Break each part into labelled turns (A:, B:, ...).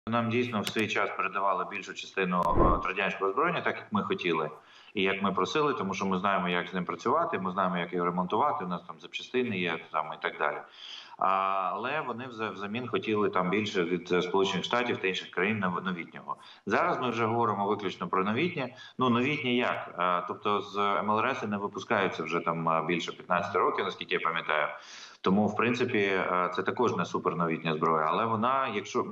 A: Нам дійсно в свій час передавали більшу частину радянського озброєння, так як ми хотіли і як ми просили, тому що ми знаємо, як з ним працювати, ми знаємо, як його ремонтувати. У нас там запчастини є там і так далі. Але вони взамін хотіли там більше від Сполучених Штатів та інших країн новітнього. Зараз ми вже говоримо виключно про новітнє. Ну, новітнє як? Тобто з МЛРС не випускаються вже там більше 15 років, наскільки я пам'ятаю. Тому, в принципі, це також не суперновітня зброя. Але вона, якщо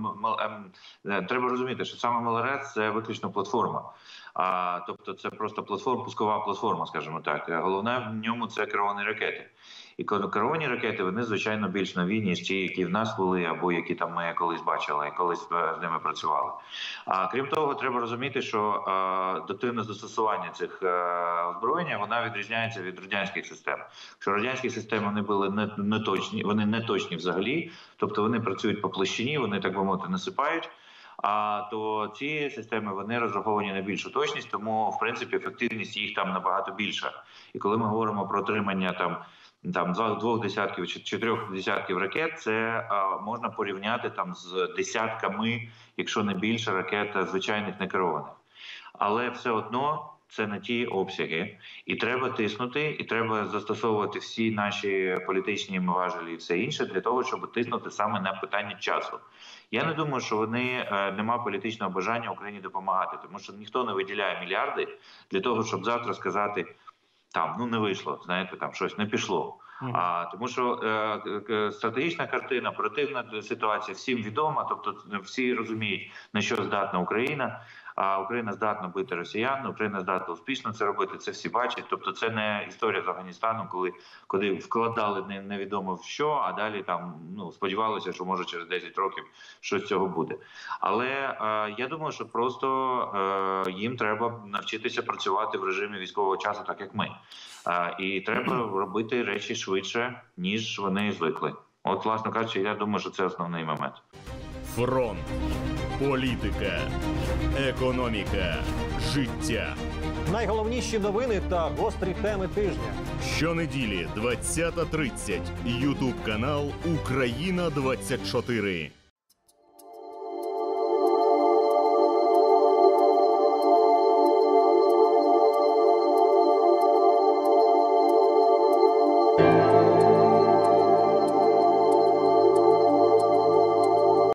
A: треба розуміти, що саме МЛРС – це виключно платформа. Тобто це просто пускова платформа, скажімо так. Головне в ньому – це керовані ракети. І керовані ракети, вони, звичайно, більш нові, ніж ті, які в нас були, або які там ми колись бачили, і колись з ними працювали. Крім того, треба розуміти, що доктрина застосування цих озброєння, вона відрізняється від радянських систем. Якщо радянські системи вони були не точні, вони не точні взагалі, тобто вони працюють по площині, вони, так би мовити, насипають, то ці системи, вони розраховані на більшу точність, тому, в принципі, ефективність їх там набагато більша. І коли ми говоримо про отримання там 2 десятків чи 4 десятків ракет, це можна порівняти там з десятками, якщо не більше, ракет звичайних некерованих. Але все одно це не ті обсяги. І треба тиснути, і треба застосовувати всі наші політичні важелі і все інше для того, щоб тиснути саме на питання часу. Я не думаю, що нема політичного бажання Україні допомагати, тому що ніхто не виділяє мільярди для того, щоб завтра сказати, не вийшло, знаєте, там щось не пішло. Тому що стратегічна картина, оперативна ситуація всім відома, тобто всі розуміють, на що здатна Україна. Україна здатна бити росіян, Україна здатна успішно це робити, це всі бачать. Тобто це не історія з Афганістаном, коли вкладали невідомо в що, а далі там сподівалися, що може через 10 років щось з цього буде. Але я думаю, що просто їм треба навчитися працювати в режимі військового часу, так як ми. І треба робити речі швидше, ніж вони звикли. От, власне кажучи, я думаю, що це основний момент.
B: Фронт. Політика. Економіка. Життя.
C: Найголовніші новини та гострі теми тижня.
B: Щонеділі 20:30. Ютуб канал Україна 24.